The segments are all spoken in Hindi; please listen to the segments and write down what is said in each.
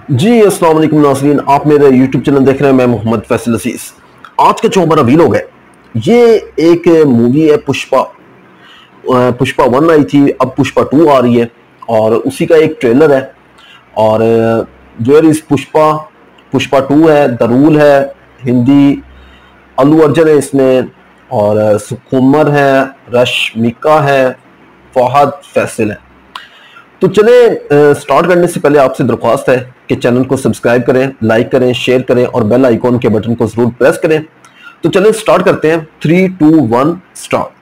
जी अस्सलाम वालेकुम नाज़रीन, आप मेरे YouTube चैनल देख रहे हैं। मैं मोहम्मद फैसल अजीज। आज का जो हमारा वीलॉग है ये एक मूवी है पुष्पा। पुष्पा 1 आई थी, अब पुष्पा 2 आ रही है और उसी का एक ट्रेलर है। और जो है इस पुष्पा 2 है, द रूल है, हिंदी अल्लू अर्जुन है इसमें, और सुकुमार है, रश्मिका है, फहद फैसल है। तो चले स्टार्ट करने से पहले आपसे दरख्वास्त है कि चैनल को सब्सक्राइब करें, लाइक करें, शेयर करें और बेल आइकॉन के बटन को जरूर प्रेस करें। तो चले स्टार्ट करते हैं। 3, 2, 1 स्टार्ट।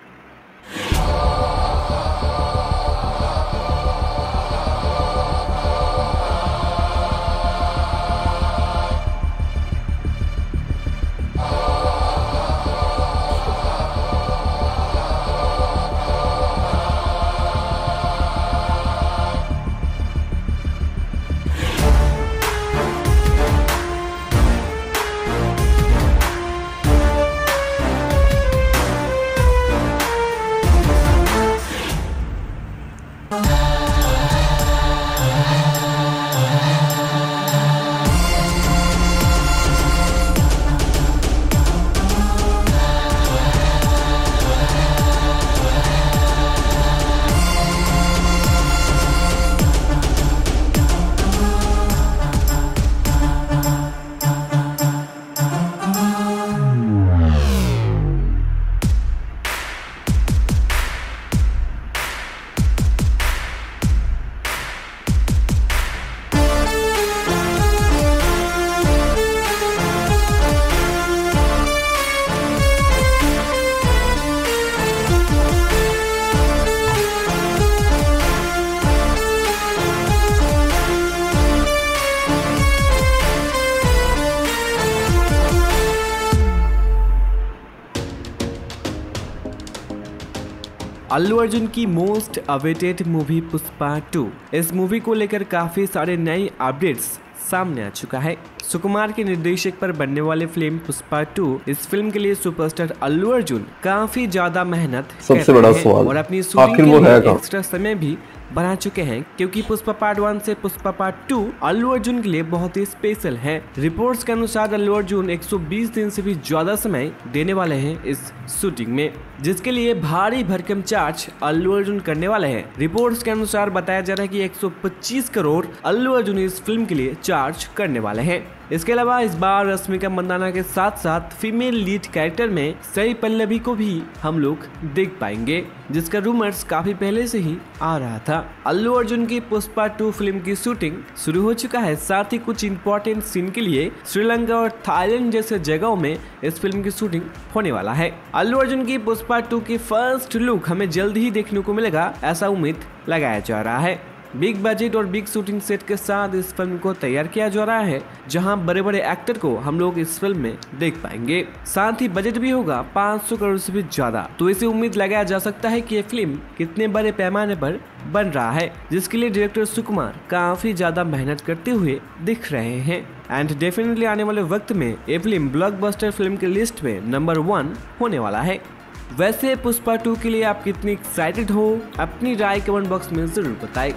अल्लू अर्जुन की मोस्ट अवेटेड मूवी पुष्पा 2। इस मूवी को लेकर काफी सारे नए अपडेट्स सामने आ चुका है। सुकुमार के निर्देशक पर बनने वाले फिल्म पुष्पा 2, इस फिल्म के लिए सुपरस्टार अल्लू अर्जुन काफी ज्यादा मेहनत सबसे बड़ा सवाल और अपनी शूटिंग के लिए एक्स्ट्रा समय भी बढ़ा चुके हैं, क्योंकि पुष्पा पार्ट 1 से पुष्पा पार्ट 2 अल्लू अर्जुन के लिए बहुत ही स्पेशल है। रिपोर्ट्स के अनुसार अल्लू अर्जुन 120 दिन से भी ज्यादा समय देने वाले हैं इस शूटिंग में, जिसके लिए भारी भरकम चार्ज अल्लू अर्जुन करने वाले हैं। रिपोर्ट्स के अनुसार बताया जा रहा है कि 125 करोड़ अल्लू अर्जुन इस फिल्म के लिए चार्ज करने वाले हैं। इसके अलावा इस बार रश्मिका मंदाना के साथ साथ फीमेल लीड कैरेक्टर में सई पल्लवी को भी हम लोग देख पाएंगे, जिसका रूमर्स काफी पहले से ही आ रहा था। अल्लू अर्जुन की पुष्पा 2 फिल्म की शूटिंग शुरू हो चुका है। साथ ही कुछ इंपॉर्टेंट सीन के लिए श्रीलंका और थाईलैंड जैसे जगहों में इस फिल्म की शूटिंग होने वाला है। अल्लू अर्जुन की पुष्पा 2 की फर्स्ट लुक हमें जल्द ही देखने को मिलेगा, ऐसा उम्मीद लगाया जा रहा है। बिग बजट और बिग शूटिंग सेट के साथ इस फिल्म को तैयार किया जा रहा है, जहां बड़े बड़े एक्टर को हम लोग इस फिल्म में देख पाएंगे। साथ ही बजट भी होगा 500 करोड़ से भी ज्यादा। तो इसे उम्मीद लगाया जा सकता है कि ये फिल्म कितने बड़े पैमाने पर बन रहा है, जिसके लिए डायरेक्टर सुकुमार काफी ज्यादा मेहनत करते हुए दिख रहे हैं। एंड डेफिनेटली आने वाले वक्त में ये फिल्म ब्लॉकबस्टर फिल्म की लिस्ट में नंबर 1 होने वाला है। वैसे पुष्पा 2 के लिए आप कितनी एक्साइटेड हो, अपनी राय कमेंट बॉक्स में जरूर बताएं।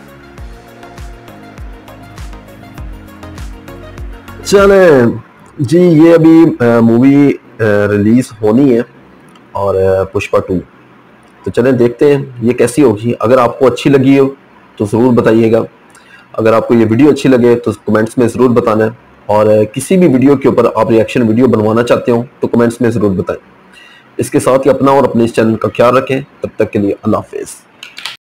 चले जी, ये अभी मूवी रिलीज होनी है और पुष्पा 2, तो चले देखते हैं ये कैसी होगी। अगर आपको अच्छी लगी हो तो ज़रूर बताइएगा। अगर आपको ये वीडियो अच्छी लगे तो कमेंट्स में ज़रूर बताना है, और किसी भी वीडियो के ऊपर आप रिएक्शन वीडियो बनवाना चाहते हो तो कमेंट्स में ज़रूर बताएं। इसके साथ ही अपना और अपने इस चैनल का ख्याल रखें। तब तक के लिए अल्लाह हाफिज़।